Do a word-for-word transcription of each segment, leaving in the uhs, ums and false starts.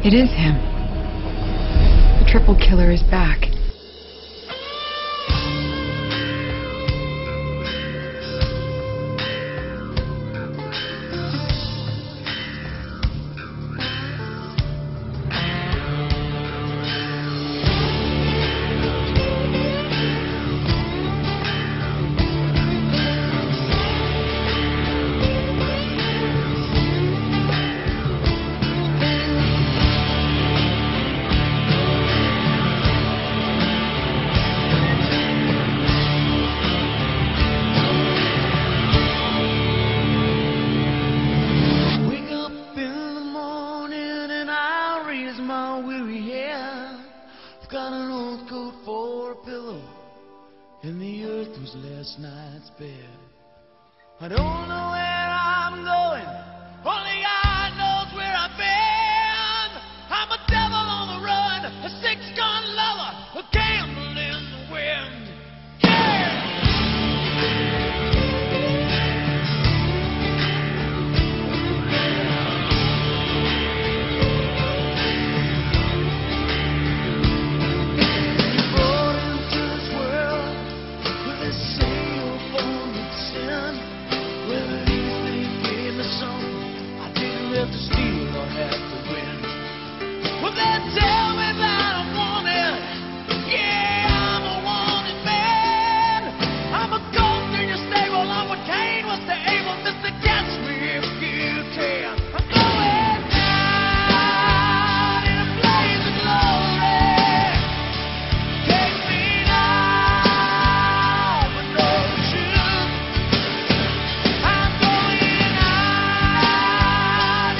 It is him. The triple killer is back. Got an old coat for a pillow, and the earth was last night's bed. I don't know where I'm going, only God knows where I've been. I'm a devil on the run, a six-gun lover, a gambler in the wind. Yeah! To steal or have to win. Well, they tell me that I'm wanted. Yeah, I'm a wanted man. I'm a ghost in your stable. I'm what Cain was to Abel. Mister Catch me if you can. I'm going down in a blaze of glory. Take me now, but no truth. I'm going out.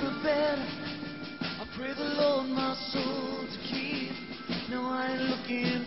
Pray the Lord my soul to keep. No, I ain't looking